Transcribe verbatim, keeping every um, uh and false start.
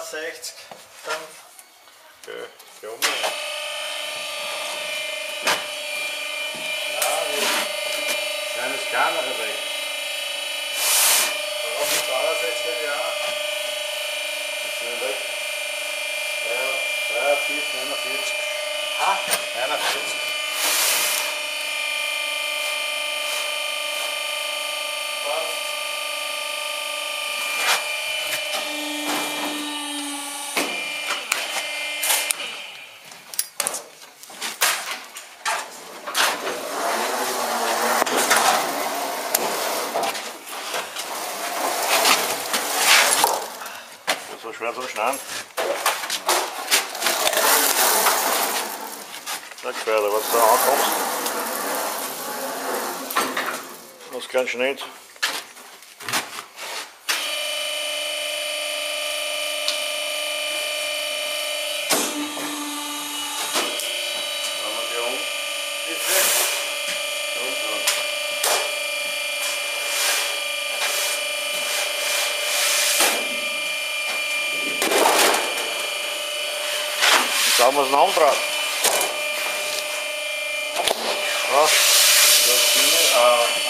sechzig, fünf. Okay, geh um. Ja, wir sind das kleinere weg. Warum zweiundsechzig, ja? Das sind weg. dreiundvierzig, neunundvierzig. Ha? einundvierzig. Passt. So schwer zum Schneiden. Sag weiter, was du da ankommst. Das kannst du nicht. Schauen wir die um. Bitte. Und so. Jetzt haben wir es noch umdreht. Ja. Das sind wir, äh,